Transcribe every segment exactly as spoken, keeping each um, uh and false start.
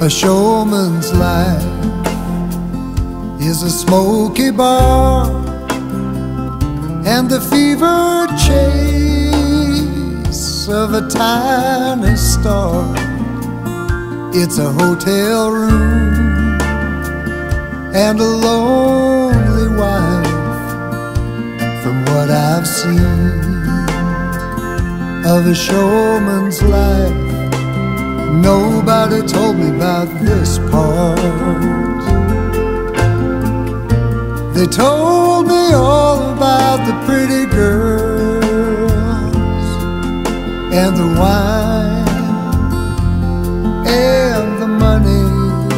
A showman's life is a smoky bar and the fever chase of a tiny star. It's a hotel room and a lonely wife, from what I've seen of a showman's life. Nobody told me about this part. They told me all about the pretty girls and the wine and the money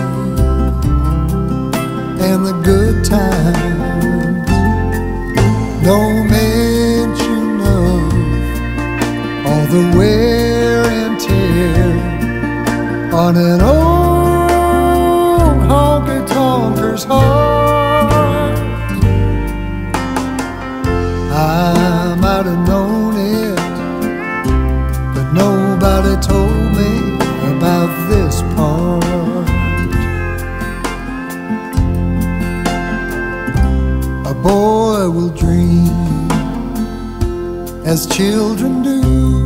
and the good times. No mention of all the wear and tear on an old honky-tonker's heart. I might have known it, but nobody told me about this part. A boy will dream, as children do,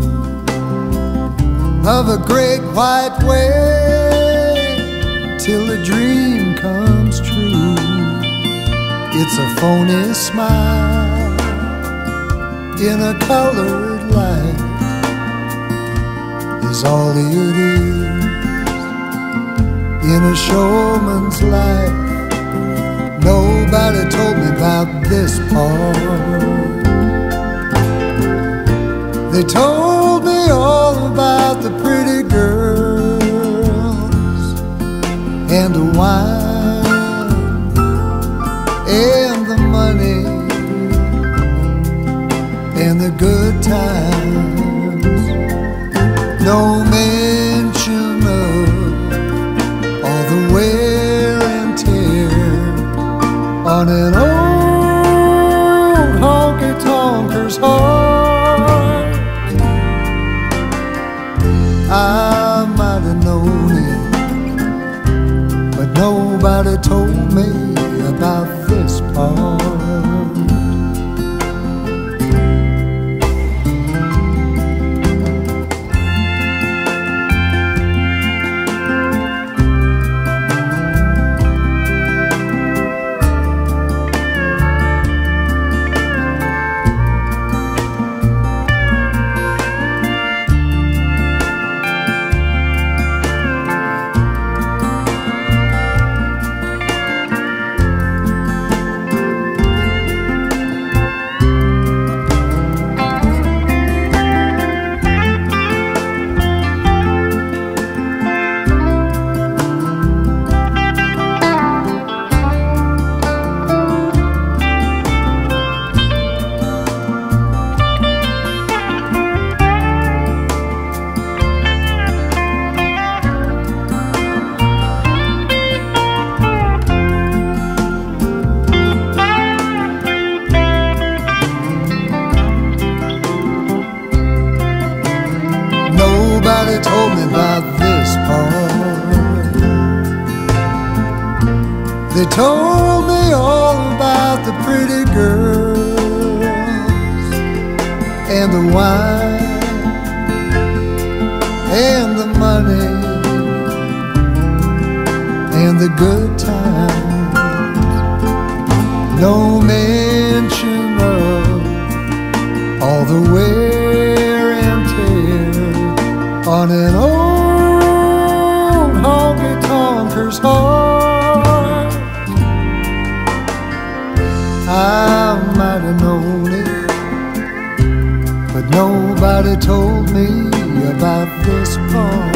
of a great white whale till the dream comes true. It's a phony smile in a colored light is all it is in a showman's life. Nobody told me about this part. They told me all about the pretty girls and the wine and the money and the good times. No mention of all the wear and tear on an old honky-tonker's heart. I might have known it, but nobody told me about this part. Nobody told me about this part. They told me all about the pretty girls and the wine and the money and the good times. No mention of all the wear and tear on an old honky-tonker's heart. I might have known it, but nobody told me about this part.